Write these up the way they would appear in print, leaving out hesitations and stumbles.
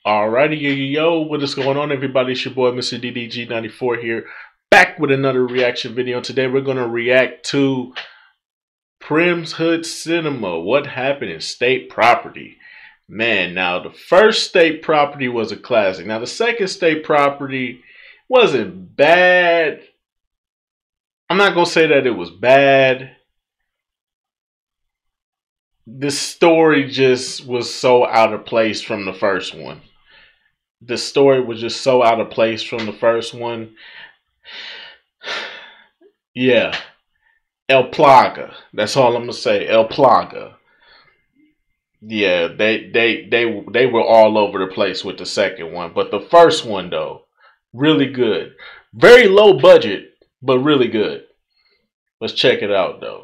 Alrighty, yo, what is going on, everybody? It's your boy, Mr. DDG94 here, back with another reaction video. Today, we're going to react to Primm'S Hood Cinema. What happened in State Property? Man, now, the first State Property was a classic. Now, the second State Property wasn't bad. I'm not going to say that it was bad. The story just was so out of place from the first one. The story was just so out of place from the first one. Yeah. El Plaga. That's all I'm gonna say. El Plaga. Yeah, they were all over the place with the second one. But the first one though, really good. Very low budget, but really good. Let's check it out though.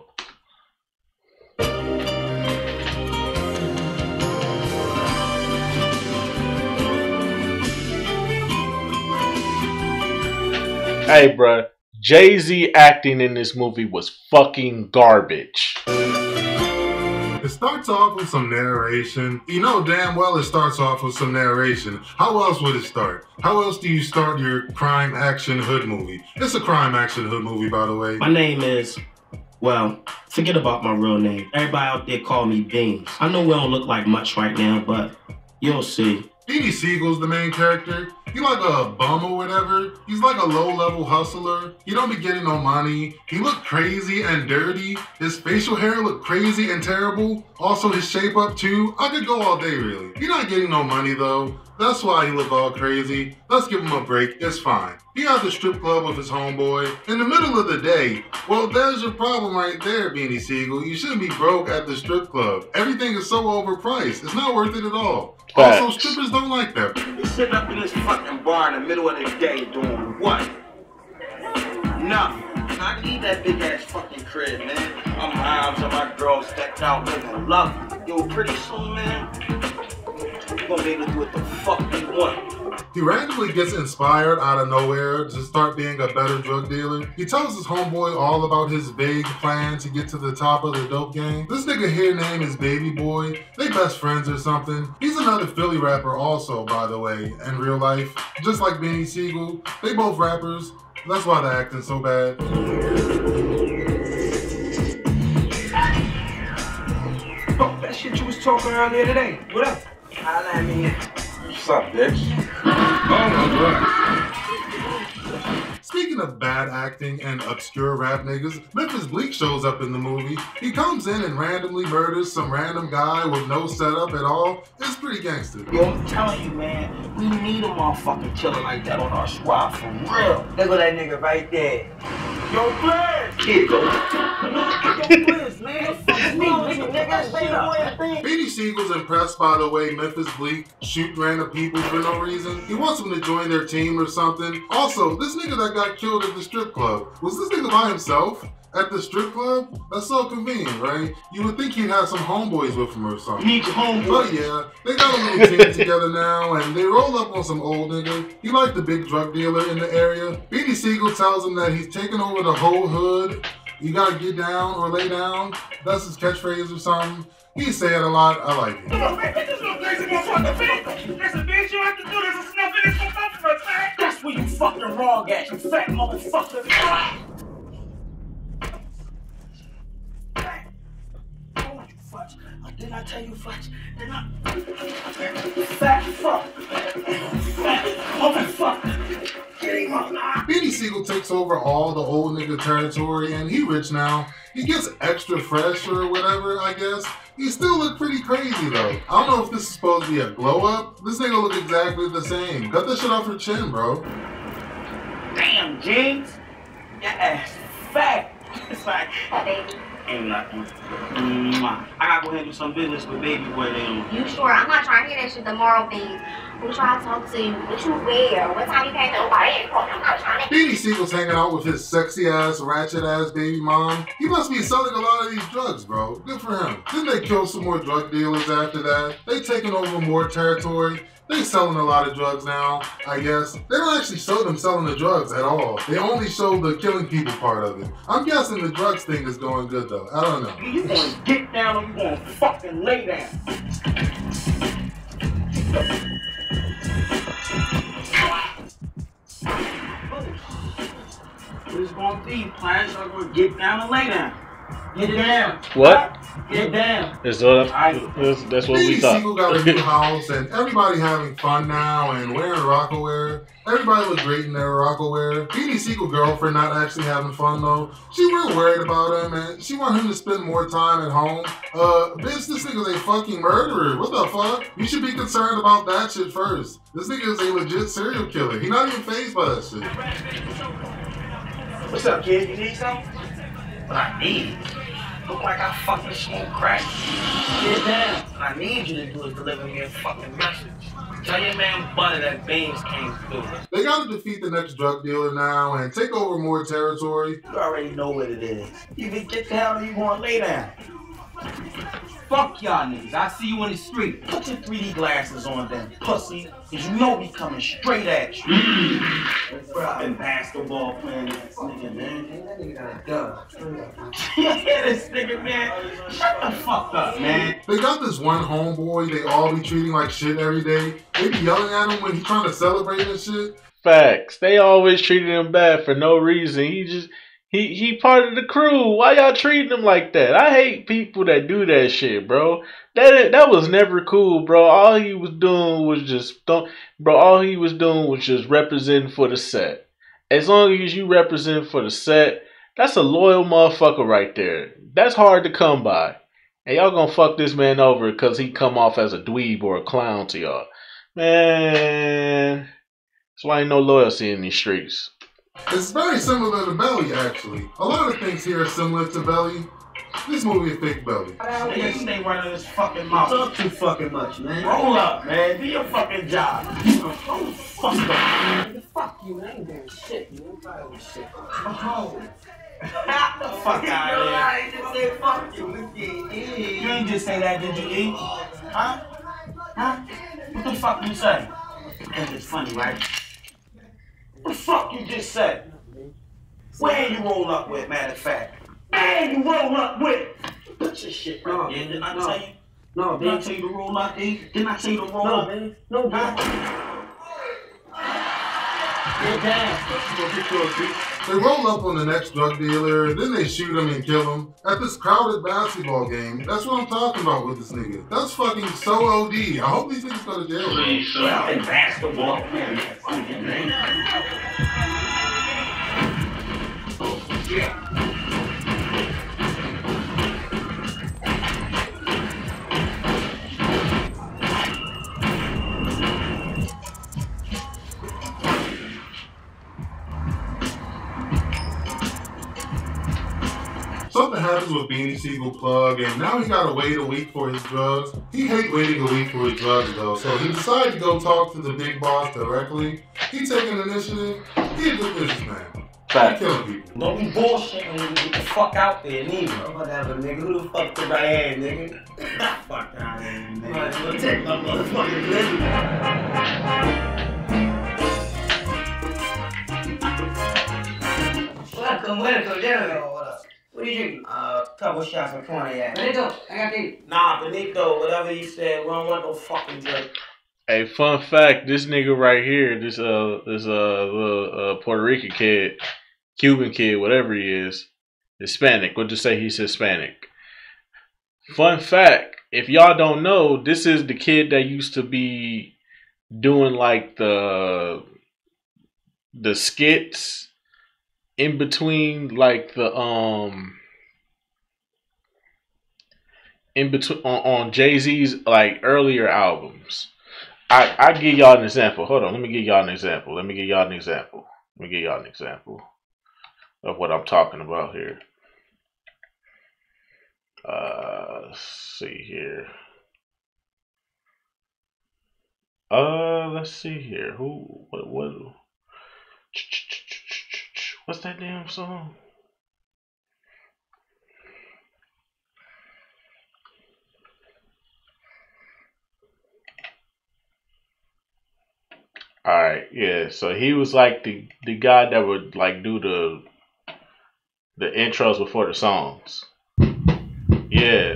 Hey, bruh, Jay-Z acting in this movie was fucking garbage. It starts off with some narration. You know damn well it starts off with some narration. How else would it start? How else do you start your crime action hood movie? It's a crime action hood movie, by the way. My name is, well, forget about my real name. Everybody out there call me Beans. I know we don't look like much right now, but you'll see. Beanie Siegel's the main character. He like a bum or whatever. He's like a low-level hustler. He don't be getting no money. He look crazy and dirty. His facial hair look crazy and terrible. Also his shape up too. I could go all day really. He not getting no money though. That's why he look all crazy. Let's give him a break. It's fine. He at the strip club with his homeboy in the middle of the day. Well, there's your problem right there, Beanie Siegel. You shouldn't be broke at the strip club. Everything is so overpriced. It's not worth it at all. Facts. Also, strippers don't like that. He's sitting up in this fucking bar in the middle of the day doing what? Nothing. I need that big ass fucking crib, man. My moms and my girls stepped out living lovely. Yo, pretty soon, man, you're gonna be able to do what the fuck you want. He randomly gets inspired out of nowhere to start being a better drug dealer. He tells his homeboy all about his vague plan to get to the top of the dope game. This nigga here name is Baby Boy. They best friends or something. He's another Philly rapper also, by the way, in real life. Just like Beanie Siegel, they both rappers. That's why they're acting so bad. Fuck that shit you was talking around there today. What up? Holla at me. What's up, bitch? Speaking of bad acting and obscure rap niggas, Memphis Bleek shows up in the movie. He comes in and randomly murders some random guy with no setup at all. It's pretty gangster. Yo, I'm telling you, man, we need a motherfucking killer like that on our squad for real. Look at that nigga right there. Yo, Blizz! Kid, go. Yo, Blizz, man. Fuck me, nigga. Beanie Siegel's impressed by the way Memphis Bleek shoot random people for no reason. He wants them to join their team or something. Also, this nigga that got killed at the strip club, was this nigga by himself? At the strip club? That's so convenient, right? You would think he'd have some homeboys with him or something. Need your homeboy. But yeah, they got a little team together now, and they roll up on some old nigga. He like the big drug dealer in the area. Beanie Siegel tells him that he's taking over the whole hood. You gotta get down or lay down. That's his catchphrase or something. He say it a lot. I like it. Come on, man, get this little crazy motherfucker, man. Listen, bitch, you have to do this. It's enough of this for us, man. That's where you fucking wrong at, you fat motherfucker. Didn't I tell you, Fudge? Didn't I? Fat fuck. Fat motherfucker. Get him up now. Beanie Siegel takes over all the old nigga territory and he rich now. He gets extra fresh or whatever, I guess. He still look pretty crazy though. I don't know if this is supposed to be a glow up. This nigga look exactly the same. Cut that shit off your chin, bro. Damn, James. Your ass fat. It's like, baby. Ain't nothing. I gotta go handle some business with Baby Boy then. You sure? I'm not trying to hear that shit tomorrow, Beans. Who tried to talk to you? What you wear? What time you came to Nobody? I'm not trying to. Beanie Siegel's hanging out with his sexy ass, ratchet ass baby mom. He must be selling a lot of these drugs, bro. Good for him. Then they kill some more drug dealers after that. They taking over more territory. They selling a lot of drugs now, I guess. They don't actually show them selling the drugs at all. They only show the killing people part of it. I'm guessing the drugs thing is going good though. I don't know. You gonna get down or you gonna fucking lay down? these plans, so I'm gonna get down and lay down. Get down. What? Get down. That's what we Beanie thought. Siegel got a new house, and everybody having fun now and wearing Rockaware. Everybody look great in their Rockaware. Beanie Siegel girlfriend not actually having fun though. She real worried about him, and she want him to spend more time at home. Bitch, this nigga's a fucking murderer. What the fuck? You should be concerned about that shit first. This nigga is a legit serial killer. He not even fazed by that shit. What's up, kid? You need something? What I need? Look like I fucking smoke crack. Get down. What I need you to do is deliver me a fucking message. Tell your man Butter that Beans came through. They gotta defeat the next drug dealer now and take over more territory. You already know what it is. You can get the hell you want to lay down. Fuck y'all niggas. I see you in the street. Put your 3D glasses on then, pussy. Cause you know we coming straight at you. Fucking basketball playing ass nigga, man. That nigga got a dub. Yeah, this nigga, man. Shut the fuck up, man. They got this one homeboy they all be treating like shit every day. They be yelling at him when he's trying to celebrate and shit. Facts. They always treated him bad for no reason. He part of the crew. Why y'all treating him like that? I hate people that do that shit, bro. That was never cool, bro. All he was doing was just representing for the set. As long as you represent for the set, that's a loyal motherfucker right there. That's hard to come by. And y'all gonna fuck this man over because he come off as a dweeb or a clown to y'all. Man, that's why ain't no loyalty in these streets. It's very similar to Belly, actually. A lot of things here are similar to Belly. This movie is fake Belly. Nigga, stay running his fucking mouth. Talk too fucking much, man. Roll up, man. Do your fucking job. Oh, fuck up. Fuck you, I ain't doing shit, man. I'm probably shit. Oh. Get the fuck out of here. I just said fuck you. You ain't just say that, did you, E? Huh? Huh? What the fuck you say? Think it's funny, right? What the fuck you just said? Where you roll up with, matter of fact? Where you roll up with? Put your shit right there. Didn't I tell you? No, Didn't I tell you to roll up, E? Didn't I tell you to roll up? man. No, man. Get down. They roll up on the next drug dealer, then they shoot him and kill him at this crowded basketball game. That's what I'm talking about with this nigga. That's fucking so OD. I hope these niggas go to jail. Well, in basketball, man. Yeah. Something happens with Beanie Siegel Plug, and now he gotta wait a week for his drugs. He hates waiting a week for his drugs though, so he decided to go talk to the big boss directly. He taking initiative. He a good businessman. He killing people. Don't be bullshitting when you get the fuck out there, neither. Whatever, nigga. Who the fuck took my hand, nigga? Fuck out of here, nigga. Alright, take my motherfucking business. Welcome. What up? What are you drinking? Couple shots of cognac. Benito, I got these. Nah, Benito, whatever you said, we don't want no fucking drink. Hey, fun fact, this nigga right here, this Puerto Rican kid, Cuban kid, whatever he is, Hispanic. We'll just say he's Hispanic. Fun fact, if y'all don't know, this is the kid that used to be doing like the skits in between like the on Jay-Z's like earlier albums. I give y'all an example. Hold on, let me give y'all an example. Let me give y'all an example of what I'm talking about here. Let's see here. Let's see here. What's that damn song? Alright, yeah, so he was like the guy that would like do the intros before the songs. Yeah.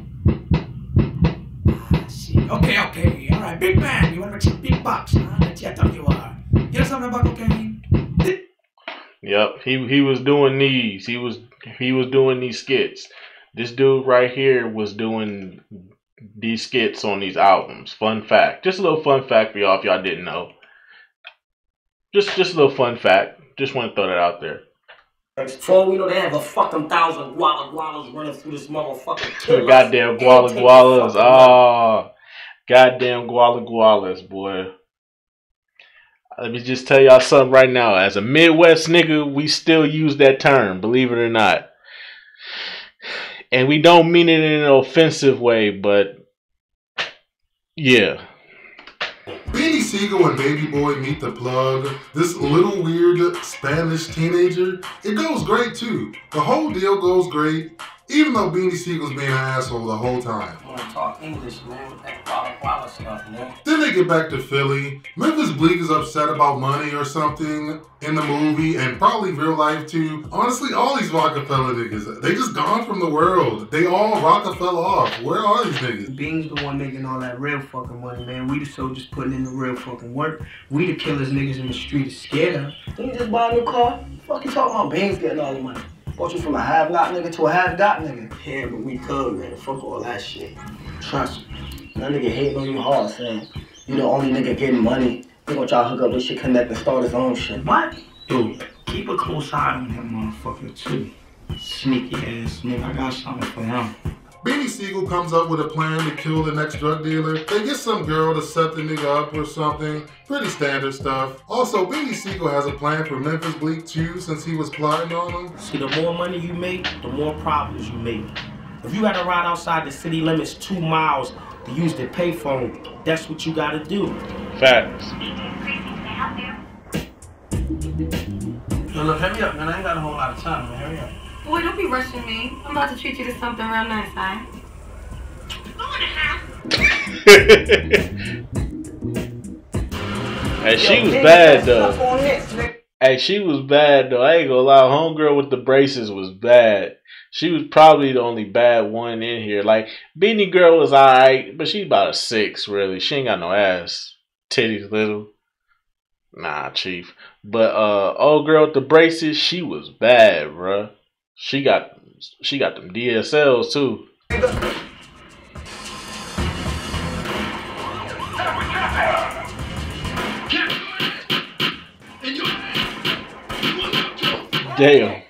Okay. Alright, big man, you wanna check big box, huh? That's what you are. Here's something about cocaine. Yep, he was doing these. He was doing these skits. This dude right here was doing these skits on these albums. Fun fact. Just a little fun fact for y'all if y'all didn't know. Just a little fun fact. Just want to throw that out there. For all we know, they have a fucking 1,000 gualas running through this motherfucking killer. Goddamn gualas. Oh, goddamn gualas, boy. Let me just tell y'all something right now. As a Midwest nigga, we still use that term, believe it or not. And we don't mean it in an offensive way, but yeah. Beanie Sigel and Baby Boy meet the plug. This little weird Spanish teenager. It goes great too. The whole deal goes great, even though Beanie Siegel's being an asshole the whole time. I want to talk English, man. That guala stuff, man. Then they get back to Philly. Memphis Bleek is upset about money or something in the movie, and probably real life too. Honestly, all these Rockefeller niggas, they just gone from the world. They all Rockefeller off. Where are these niggas? Beans the one making all that real fucking money, man. We the soldiers putting in the real fucking work. We the killers niggas in the street is scared of. Didn't you just buy a new car? Fuck you talking about Beans getting all the money? Brought you from a have-not nigga to a have-got nigga. Yeah, but we could, man. Fuck all that shit. Trust me. That nigga hating on you hard, saying you the only nigga getting money. He gonna try to hook up with shit, connect, and start his own shit. What? Dude, keep a close eye on him, motherfucker, too. Sneaky ass nigga. I got something for him. Beanie Sigel comes up with a plan to kill the next drug dealer. They get some girl to set the nigga up or something. Pretty standard stuff. Also, Beanie Sigel has a plan for Memphis Bleek too, since he was plotting on him. See, the more money you make, the more problems you make. If you gotta ride outside the city limits 2 miles to use the payphone, that's what you gotta do. Facts. Yo, look, hurry up, man. I ain't got a whole lot of time, man. Hurry up. Boy, don't be rushing me. I'm about to treat you to something real nice, huh? Hey, she was bad though. Hey, she was bad though. I ain't gonna lie. Homegirl with the braces was bad. She was probably the only bad one in here. Like, Beanie Girl was alright, but she about a 6, really. She ain't got no ass. Titties little. Nah, chief. But old girl with the braces, she was bad, bruh. She got them DSLs too. Damn.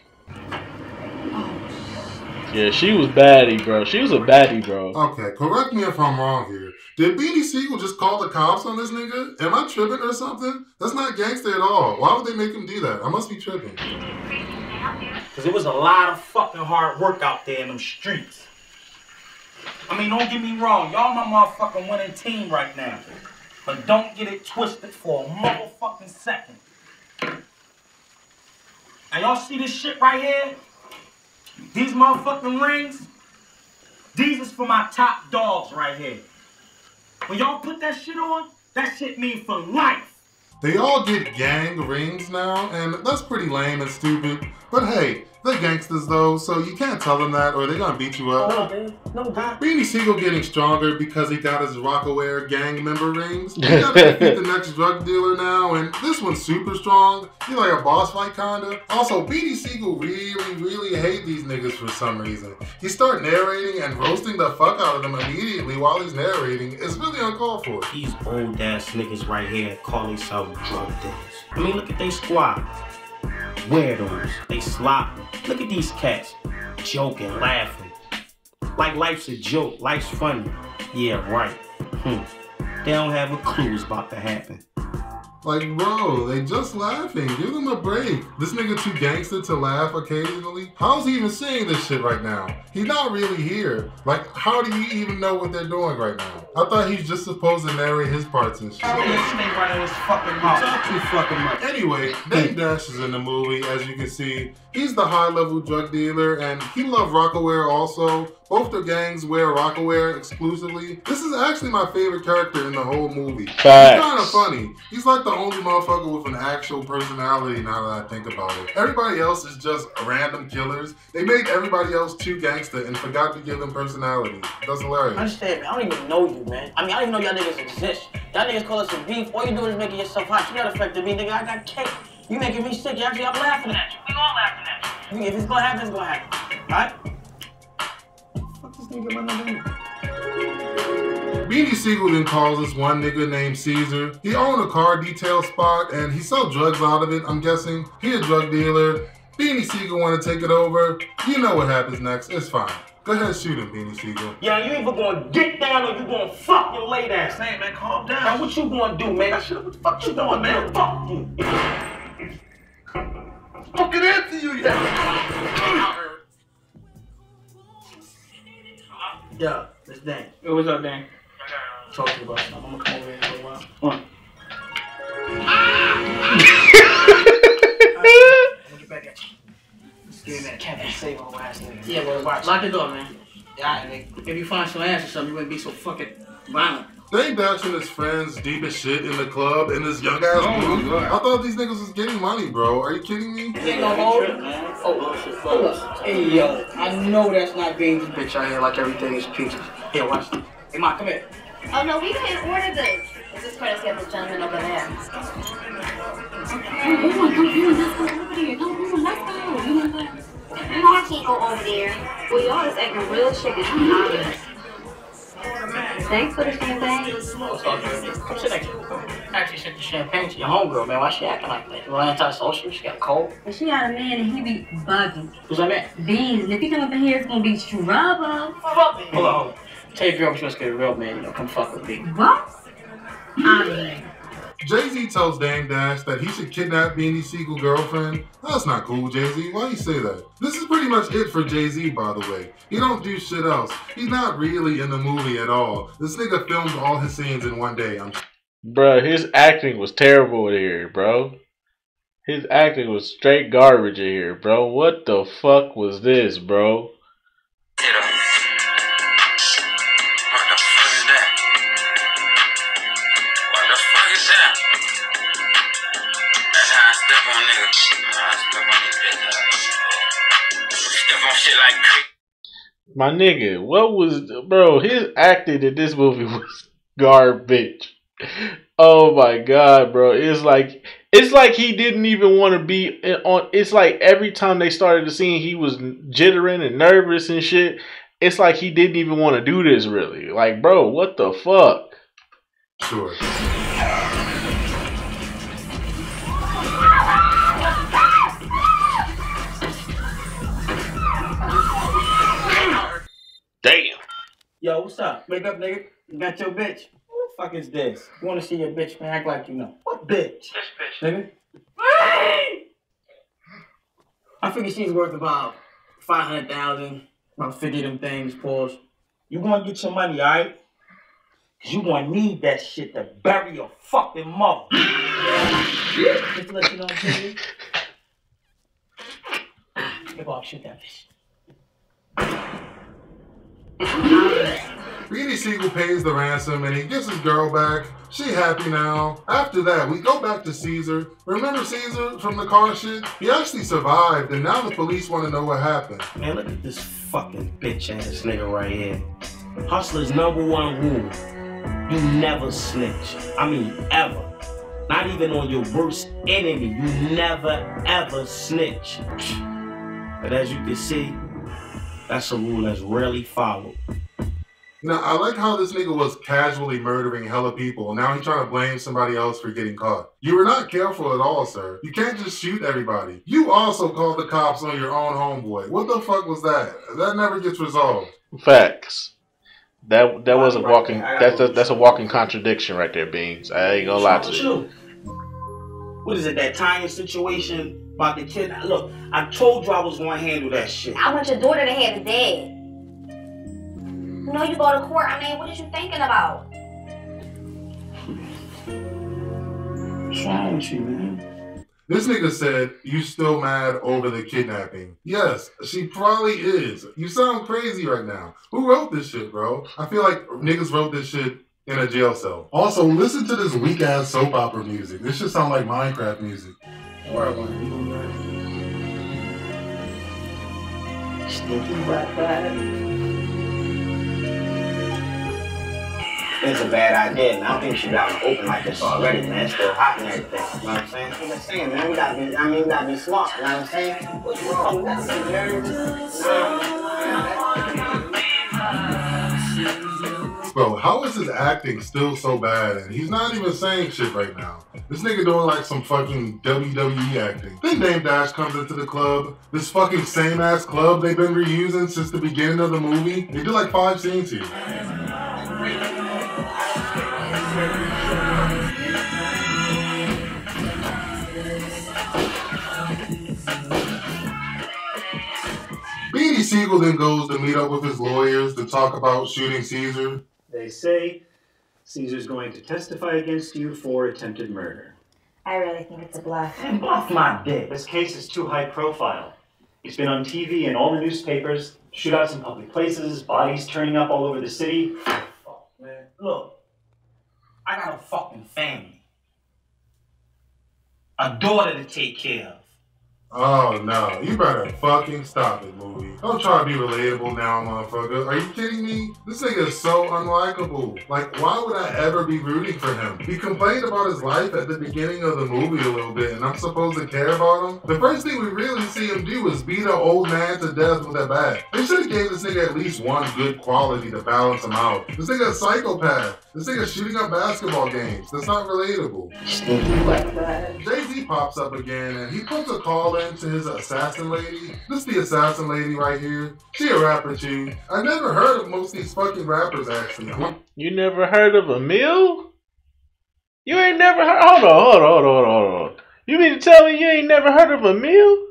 Yeah, she was baddie, bro. She was a baddie, bro. Okay, correct me if I'm wrong here. Did Beanie Sigel just call the cops on this nigga? Am I tripping or something? That's not gangster at all. Why would they make him do that? I must be tripping. Because it was a lot of fucking hard work out there in them streets. I mean, don't get me wrong. Y'all my motherfucking winning team right now. But don't get it twisted for a motherfucking second. Now y'all see this shit right here? These motherfucking rings? These is for my top dogs right here. When y'all put that shit on, that shit mean for life. They all get gang rings now, and that's pretty lame and stupid. But hey, they're gangsters though, so you can't tell them that or they're gonna beat you up. No, dude. No, dude. Beanie Sigel getting stronger because he got his Rockaware gang member rings. He got to defeat the next drug dealer now, and this one's super strong. He's like a boss fight kinda. Also, Beanie Sigel really hate these niggas for some reason. He start narrating and roasting the fuck out of them immediately while he's narrating. It's really uncalled for. These old ass niggas right here call themselves drug dealers. I mean, look at they squad. Weirdos. They sloppy. Look at these cats. Joking, laughing. Like life's a joke. Life's funny. Yeah, right. They don't have a clue what's about to happen. Like, bro, they just laughing. Give them a break. This nigga too gangster to laugh occasionally. How's he even saying this shit right now? He's not really here. Like, how do you even know what they're doing right now? I thought he's just supposed to narrate his parts and shit. Anyway, Dame Dash is in the movie, as you can see. He's the high-level drug dealer, and he loves Rockaware also. Both their gangs wear Rockaware exclusively. This is actually my favorite character in the whole movie. Facts. He's kind of funny. He's like the only motherfucker with an actual personality now that I think about it. Everybody else is just random killers. They made everybody else too gangster and forgot to give them personality. That's hilarious. Understand, man. I don't even know you, man. I mean, I don't even know y'all niggas exist. Y'all niggas call us a beef. All you doing is making yourself hot. You not affected me, nigga. I got cake. You making me sick. Actually, I'm laughing at you. We all laughing at you. If it's gonna happen, it's gonna happen. Alright? Fuck this nigga my number. Beanie Siegel then calls this one nigga named Caesar. He owned a car detail spot and he sold drugs out of it, I'm guessing. He a drug dealer. Beanie Siegel want to take it over. You know what happens next. It's fine. Go ahead and shoot him, Beanie Siegel. Yeah, you either gonna get down or you gonna fucking lay down. Say, man, calm down. Now, what you gonna do, man? What the fuck you doing, man? Fuck you. Fucking answer you, yeah. Yo, it's Dan. Yo, what's up, Dan? Talk to you about something. I'm gonna come over here for a while. Come on. I'm gonna get back at you. Just give me that Captain Save-O ass nigga. Yeah, well, watch. Lock the door, man. Yeah, alright, nigga. If you find some ass or something, you wouldn't be so fucking violent. They dashing his friends deep as shit in the club in this young ass movie. I thought these niggas was getting money, bro. Are you kidding me? Ain't no more. Oh, hey, yo. I know that's not Beans' bitch out here like everything is peaches. Here, watch this. Hey, Ma, come here. Oh no, we didn't order this. This is courtesy of the gentleman over there. You know I can't go over there. Well, y'all is acting real chicken. Thanks for the champagne. Come sit next to her. Actually sent the champagne to your homegirl, man. Why she acting like that? You want antisocial? She got a cold. But she got a man and he be bugging. Who's that man? Beans. And if he come up in here, it's gonna be trouble. Fuck me. Hold on. Tell your girl she wants to get a real man, you know, come fuck with me. What? I mean. Jay-Z tells Dame Dash that he should kidnap Beanie Siegel's girlfriend. That's not cool, Jay-Z. Why you say that? This is pretty much it for Jay-Z, by the way. He don't do shit else. He's not really in the movie at all. This nigga filmed all his scenes in one day. Bruh, his acting was terrible in here, bro. His acting was straight garbage in here, bro. What the fuck was this, bro? My nigga, what was, bro, his acting in this movie was garbage. Oh my god, bro. It's like he didn't even want to be on. It's like every time they started the scene, he was jittering and nervous and shit. It's like he didn't even want to do this really. Like, bro, what the fuck? Sure. Damn. Yo, what's up? Wake up, nigga. You got your bitch. Who the fuck is this? You wanna see your bitch, man? Act like you know. What bitch? This bitch. Nigga? I figure she's worth about 500,000. About 50 of them things, pause. You gonna get your money, alright? Cause you gonna need that shit to bury your fucking mother. Just to let you know what I'm saying. Get off, shoot that bitch. Beanie Siegel pays the ransom and he gets his girl back. She happy now. After that, we go back to Caesar. Remember Caesar from the car shit? He actually survived and now the police want to know what happened. Man, look at this fucking bitch ass nigga right here. Hustler's #1 rule. You never snitch. I mean, ever. Not even on your worst enemy. You never, ever snitch. But as you can see, that's a rule that's rarely followed. Now, I like how this nigga was casually murdering hella people. Now he's trying to blame somebody else for getting caught. You were not careful at all, sir. You can't just shoot everybody. You also called the cops on your own homeboy. What the fuck was that? That never gets resolved. Facts. That was a walking. That's a walking contradiction right there, Beans. I ain't gonna lie to you. What is it? That tiny situation about the kid? Look, I told you I was gonna handle that shit. I want your daughter to have a dad. You know you go to court. I mean, what is you thinking about? What's wrong with you, man? This nigga said, you still mad over the kidnapping. Yes, she probably is. You sound crazy right now. Who wrote this shit, bro? I feel like niggas wrote this shit in a jail cell. Also, listen to this weak-ass soap opera music. This should sound like Minecraft music. Stinky black guy. It's a bad idea, man. I don't think you should be out in the open like this already, man. It's still hot and everything. You know what I'm saying? I'm just saying, man. We gotta be smart. You know what I'm saying? What's wrong? That's Bro, how is his acting still so bad? And he's not even saying shit right now. This nigga doing like some fucking WWE acting. Then Dame Dash comes into the club. This fucking same ass club they've been reusing since the beginning of the movie. They did like 5 scenes here. Beanie Siegel then goes to meet up with his lawyers to talk about shooting Caesar. They say Caesar's going to testify against you for attempted murder. I really think it's a bluff. Bluff my dick. This case is too high profile. It's been on TV and all the newspapers, shootouts in public places, bodies turning up all over the city. Fuck, man. Look, I got a fucking family. A daughter to take care of. Oh no, you better fucking stop it, movie. Don't try to be relatable now, motherfucker. Are you kidding me? This nigga is so unlikable. Like, why would I ever be rooting for him? He complained about his life at the beginning of the movie a little bit, and I'm supposed to care about him? The first thing we really see him do is beat an old man to death with a bat. They should have gave this nigga at least one good quality to balance him out. This nigga a psychopath. This nigga shooting up basketball games. That's not relatable. Jay-Z pops up again, and he puts a call in to his assassin lady. This the assassin lady right here. She a rapper too. I never heard of most of these fucking rappers actually. You never heard of Emil? You ain't never heard. Hold on. You mean to tell me you ain't never heard of Emil?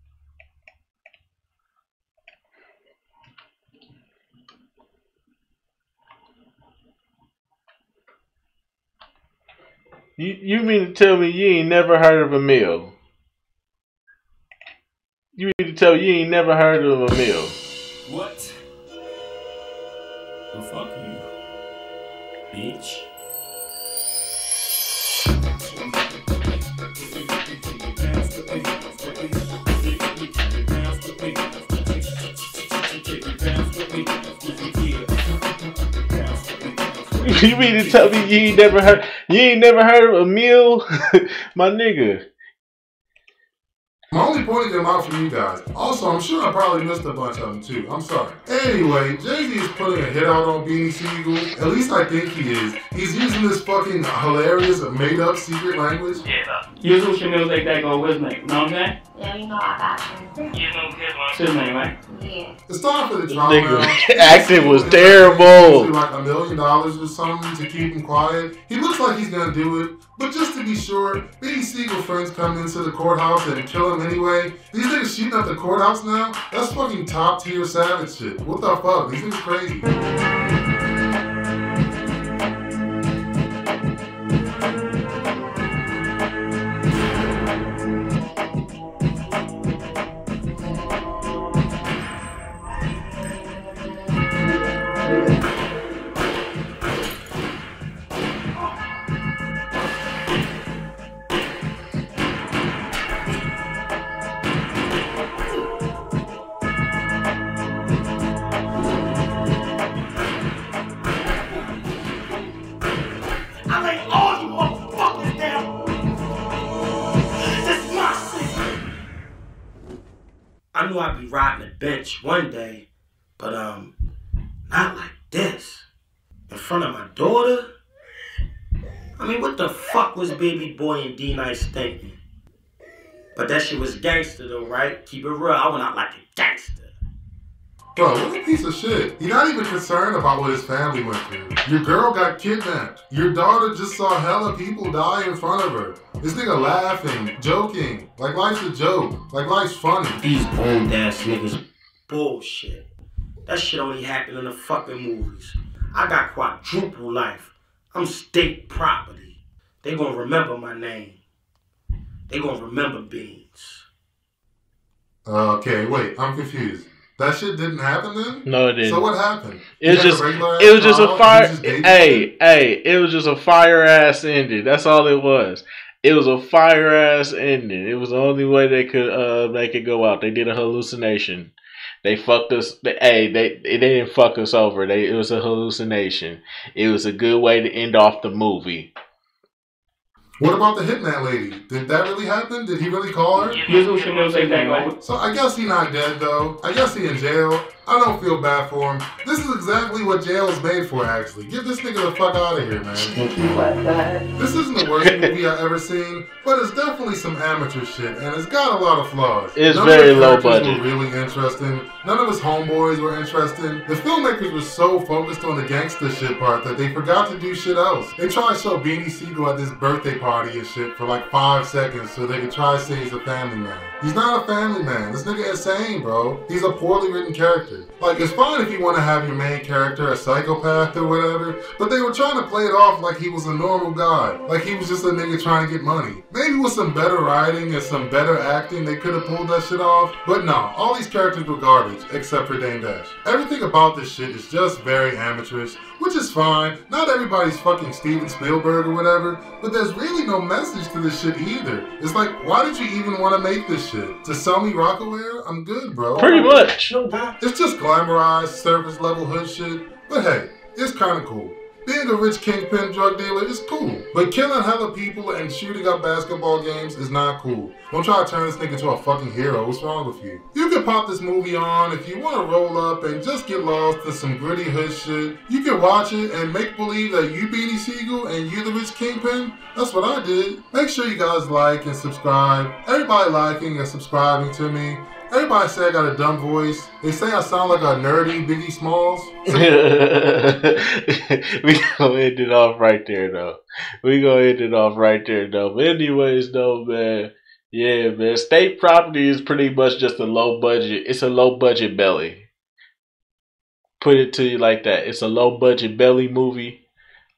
You mean to tell me you ain't never heard of Emil? You mean to tell me you ain't never heard of Emil? What? Well, fuck you, bitch. You mean to tell me you ain't never heard of Emil? My nigga. I'm only pointing them out for you guys. Also, I'm sure I probably missed a bunch of them too. I'm sorry. Anyway, Jay-Z is putting a hit out on Beanie Siegel. At least I think he is. He's using this fucking hilarious, made-up secret language. Yeah. Usually she knows like that go with me. You know what I'm saying? Yeah, you know I got you. You know his name, right? Yeah. It's time for the drama. Nigga, acting was terrible. Like $1 million or something to keep him quiet. He looks like he's gonna do it, but just to be sure, Beanie Siegel friends come into the courthouse and kill him anyway. These niggas shooting at the courthouse now? That's fucking top tier savage shit. What the fuck? These niggas crazy. I knew I'd be riding the bench one day, but not like this. In front of my daughter? I mean, what the fuck was Baby Boy and D-Nice thinking? But that shit was gangster though, right? Keep it real, I went out like a gangster. Bro, what a piece of shit. He's not even concerned about what his family went through. Your girl got kidnapped. Your daughter just saw hella people die in front of her. This nigga laughing, joking, like life's a joke, like life's funny. These old ass niggas bullshit. That shit only happened in the fucking movies. I got quadruple life. I'm state property. They gonna remember my name. They gonna remember Beans. Okay, wait, I'm confused. That shit didn't happen then? No, it didn't. So what happened? It was just a fire. Hey, it was just a fire ass ending. That's all it was. It was a fire ass ending. It was the only way they could go out. They did a hallucination. They fucked us. They didn't fuck us over. It was a hallucination. It was a good way to end off the movie. What about the hitman lady? Did that really happen? Did he really call her? So I guess he not dead though. I guess he in jail. I don't feel bad for him. This is exactly what jail is made for, actually. Get this nigga the fuck out of here, man. This isn't the worst movie I've ever seen, but it's definitely some amateur shit, and it's got a lot of flaws. It's very low budget. Were really interesting. None of his homeboys were interesting. The filmmakers were so focused on the gangster shit part that they forgot to do shit else. They tried to show Beanie Siegel at this birthday party and shit for like 5 seconds so they could try to say he's a family man. He's not a family man. This nigga insane, bro. He's a poorly written character. Like, it's fine if you want to have your main character a psychopath or whatever, but they were trying to play it off like he was a normal guy. Like he was just a nigga trying to get money. Maybe with some better writing and some better acting, they could have pulled that shit off. But no, all these characters were garbage, except for Dame Dash. Everything about this shit is just very amateurish, which is fine. Not everybody's fucking Steven Spielberg or whatever, but there's really no message to this shit either. It's like, why did you even want to make this shit? To sell me Rockaware? I'm good, bro. Pretty much. It's just glamorized, surface level hood shit. But hey, it's kind of cool. Being a rich kingpin drug dealer is cool, but killing hella people and shooting up basketball games is not cool. Don't try to turn this nigga into a fucking hero. What's wrong with you? You can pop this movie on if you want to roll up and just get lost in some gritty hood shit. You can watch it and make believe that you Beanie Siegel and you the rich kingpin. That's what I did. Make sure you guys like and subscribe. Everybody liking and subscribing to me. Everybody say I got a dumb voice. They say I sound like a nerdy Biggie Smalls. We gonna end it off right there, though. But anyways, though, man. Yeah, man. State Property is pretty much just a low budget. It's a low budget belly. Put it to you like that. It's a low budget belly movie.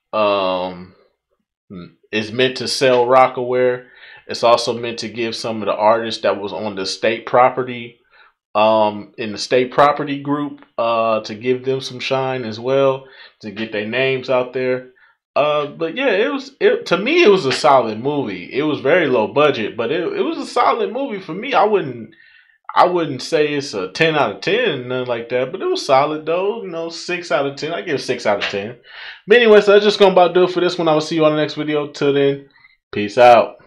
It's meant to sell Rockaware. It's also meant to give some of the artists that was on the State Property, in the State Property group, to give them some shine as well, to get their names out there. But yeah, to me it was a solid movie. It was very low budget, but it was a solid movie for me. I wouldn't say it's a 10 out of 10, nothing like that, but it was solid though. 6 out of 10. I give it 6 out of 10. But anyway, so that's just gonna about do it for this one. I will see you on the next video. Till then, peace out.